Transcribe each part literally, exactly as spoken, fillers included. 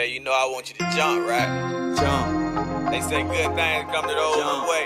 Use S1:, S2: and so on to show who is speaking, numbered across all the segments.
S1: baby, you know I want you to jump, right? Jump. They say good things come to those who wait.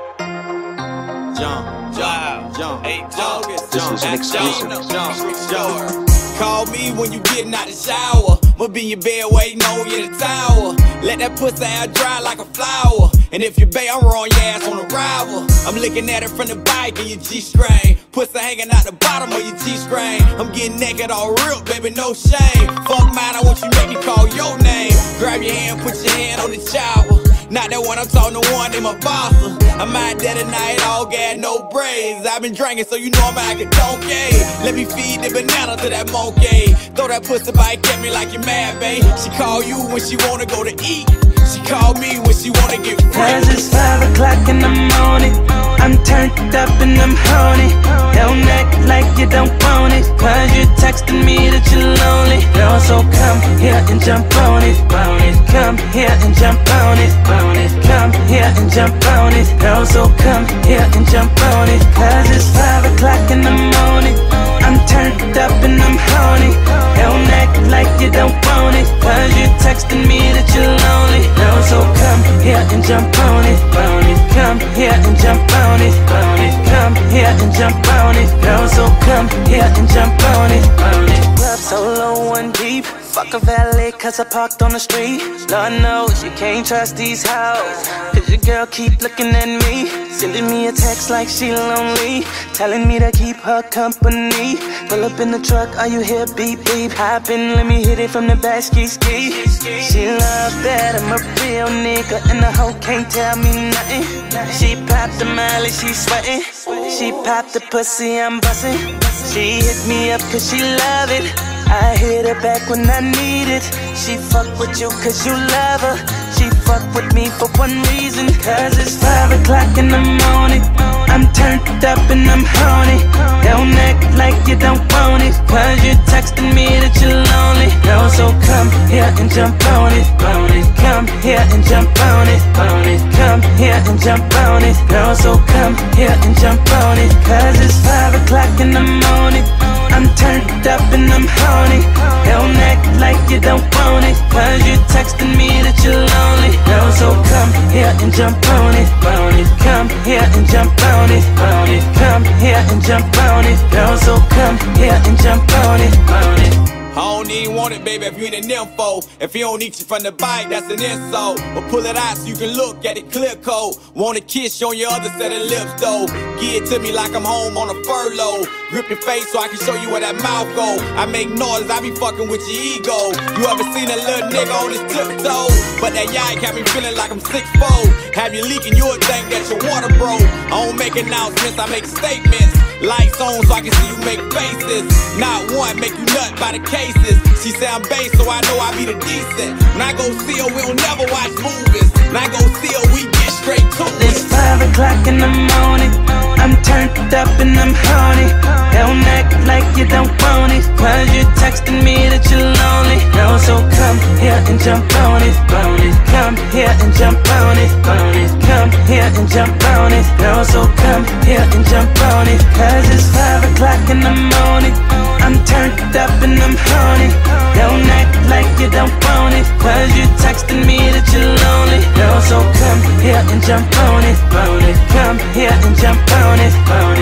S1: Jump, jump, jump, hey, jump.
S2: This is an exclusive.
S1: Jump, jump. Call me when you getting out the shower. I'ma be in your bed waiting on you in the tower. Let that pussy out dry like a flower. And if you bae, I'm rolling your ass on the rival. I'm looking at it from the bike in your G-string. Pussy hanging out the bottom of your G-string. I'm getting naked all real, baby, no shame. Fuck mine, I want you to make me call your name. Grab your hand, put your hand on the chopper. Not that one, I'm talking to one in my bossa. I'm out there tonight, all gas, no braids. I've been drinking, so you know I'm out like a donkey. Let me feed the banana to that monkey. Throw that pussy bike at me like you're mad, babe. She call you when she wanna go to eat. She call me when she wanna get free.
S3: Cause it's five o'clock in the morning. I'm turned up and I'm horny. Don't act like you don't want it, cause you're texting me that you're lonely. Girl, so come here and jump on it, on it. Come here and jump on it, on it. Come here and jump on it. Girl, so come here and jump on it. Cause it's five o'clock in the morning. I'm turned up and I'm horny. Don't act like you don't want it, cause you're texting me that you're lonely. Girl, so come here and jump on it, on it. Come here and jump on it, on it. Come here and jump on it. Girl, so come here and jump on it, on it. Club solo one deep. Fuck a valet cause I parked on the street. Lord knows you can't trust these hoes, cause your girl keep looking at me, sending me a text like she lonely, telling me to keep her company. Pull up in the truck, are you here? Beep beep. Hop in, let me hit it from the back, ski ski. She love that I'm a real nigga, and the hoe can't tell me nothing. She popped the molly, she sweating. She popped the pussy, I'm bustin'. She hit me up cause she love it. I hit her back when I need it. She fuck with you cause you love her. She fuck with me for one reason, cause it's five o'clock in the morning. I'm turned up and I'm horny. Don't act like you don't want it, cause you're texting me that you're lonely. Girl, so come here and jump on it, on it. Come here and jump on it, on it. Come here and jump on it. Girl, so come here and jump on it. Cause it's five o'clock in the morning. I'm turned up and I'm horny. Don't act like you don't want it, cause you're texting me that you're lonely. Girl, so come here and jump on it, on it. Come here and jump on it, on it. Come here and jump on it. Girl, so come here and jump on it, on it.
S1: I don't even want it, baby, if you ain't an info. If you don't eat you from the bike, that's an insult. But pull it out so you can look at it clear coat. Want a kiss on your other set of lips, though. Give it to me like I'm home on a furlough. Grip your face so I can show you where that mouth go. I make noise, I be fucking with your ego. You ever seen a little nigga on his tiptoe? But that yike got me feeling like I'm six foot four. Have you leaking, you'll think that your water broke. I don't make announcements, I make statements. Lights on so I can see you make faces. Not one make you nut by the cases. She say I'm base, so I know I be the decent. When I go see her, we don't never watch movies. When I go see her, we get straight to it.
S3: It's five o'clock in the morning. I'm turned up and I'm horny. Don't act like you don't want it, cause you're texting me that you're lonely. Girl, so come here and jump on it, on it. Come here and jump on it, on it. Come here and jump on it. Girl, so come here and jump on it. Cause it's five o'clock in the morning. I'm turned up and I'm horny. Don't act like you don't want it, cause you're texting me that you're lonely. Girl, so come here and jump on it, on it. Come here and jump on it, on it.